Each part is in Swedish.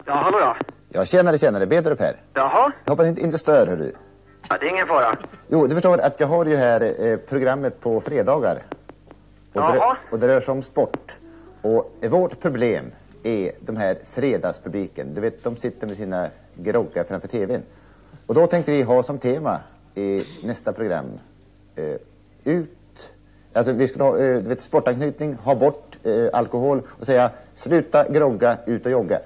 Ja, hallå ja. Ja, tjenare, Bedrup här. Jaha? Jag hoppas inte stör, hör du. Ja, det är ingen fara. Jo, du förstår att jag har ju här programmet på fredagar. Och det rör sig om sport. Och vårt problem är de här fredagspubliken. Du vet, de sitter med sina groggar framför tvn. Och då tänkte vi ha som tema i nästa program alltså vi skulle ha du vet, sportanknytning, ha bort alkohol och säga sluta grogga, ut och jogga.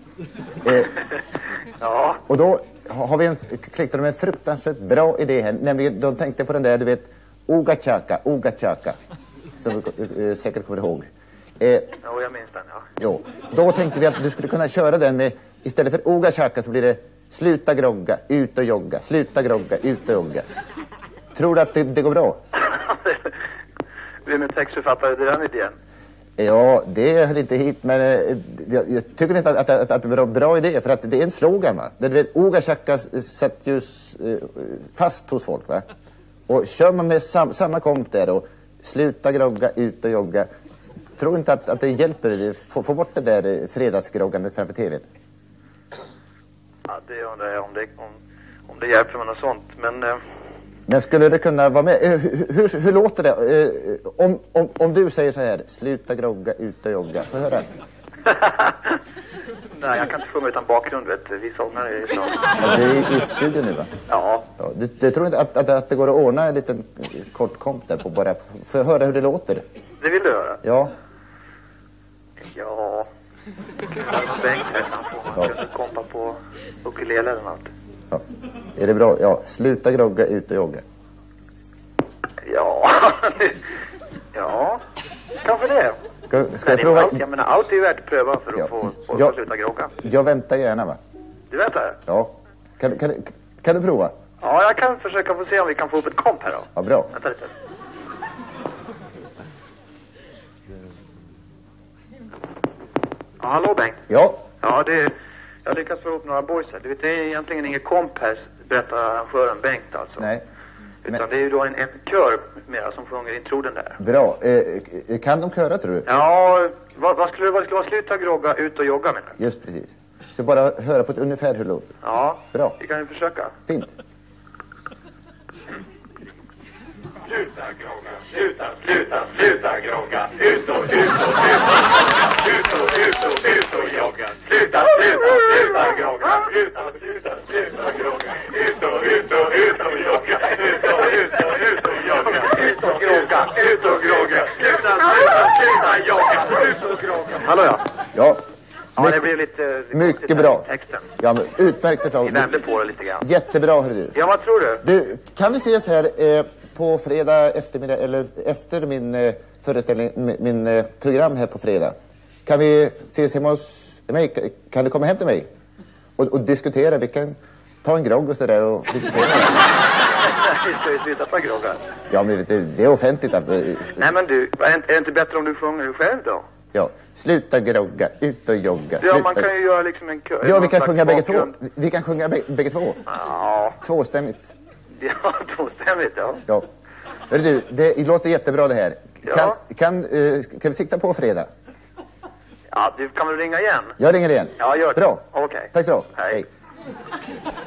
Ja. Och då har vi klickat med en fruktansvärt bra idé här. Nämligen, de tänkte på den där, du vet, Oga Chaka. Som du säkert kommer ihåg. Ja, jag minns den, ja. Jo, då tänkte vi att du skulle kunna köra den med, istället för Oga Chaka så blir det sluta grogga, ut och jogga. Sluta grogga, ut och jogga. Tror du att det går bra? Vem är textförfattare till den idén? Ja, det hör inte hit, men jag tycker inte att det är en bra idé, för att det är en slogan, va? Det vet, Oga Chaka sätter ju fast hos folk, va? Och kör man med samma komp där och sluta grogga, ut och jogga, tror inte att det hjälper få bort det där fredagsgroggandet framför tvn? Ja, det undrar jag om det hjälper med något sånt, Men skulle det kunna vara med? Hur låter det? Om du säger så här, sluta grogga, ut och jogga. Får jag höra? Nej, jag kan inte sjunga utan bakgrund, vet du. Vi sångar i så. Ja, det är i studion nu, va? Ja. Du tror inte att det går att ordna en liten kort komp där på bara... Får jag höra hur det låter? Det vill du höra? Ja. Ja. Bengt här, man kunde kompa på ukulele eller något. Ja. Är det bra? Ja, sluta grogga, ut och jogga. Ja. Ja, kanske det. Ska jag prova? Jag menar, allt är värt att pröva för att få folk att sluta grogga. Jag väntar gärna, va? Du väntar? Ja. Kan du prova? Ja, jag kan försöka få se om vi kan få upp ett komp här då. Ja, bra. Vänta lite. Ja, hallå Bengt. Ja. Ja, jag lyckas få ihop några boys här. Du vet, det är egentligen ingen komp här, berättar arrangören Bengt alltså. Nej. Utan det är ju då en kör mera som sjunger introden där. Bra. Kan de köra, tror du? Ja, vad skulle det vara? Sluta grogga, ut och jogga, menar du? Just precis. Så bara höra på ett ungefär hur det låter. Ja, bra. Vi kan ju försöka. Fint. Sluta grogga, sluta grogga, ut och jogga. Sluta grogga, sluta grogga, ut och jogga. Hallå ja. Ja. Ja, det blev lite mycket bra. Texten. Ja, men utmärkt förslag. Vi vände på det lite grann. Jättebra, hör du. Ja, vad tror du? Du, kan vi ses här på fredag eftermiddag, eller efter min föreställning, min program här på fredag? Kan vi ses hemma hos mig? Kan du komma hem till mig? Och diskutera, vi kan ta en grogg och så där och diskutera. Vi ska ju sluta ta groggar. Ja, men det är offentligt. Nej, men du, är det inte bättre om du sjunger dig själv då? Ja, sluta grogga, ut och jogga. Ja, man kan ju göra liksom en kör. Ja, vi kan sjunga bägge två. Vi kan sjunga bägge två. Ja. Tvåstämmigt. Ja, tvåstämmigt, ja. Ja. Hör du, det låter jättebra det här. Ja. Kan vi sikta på fredag? Ja, du kan väl ringa igen? Jag ringer igen. Ja, gör det. Bra. Okej. Tack så. Hej. Hej.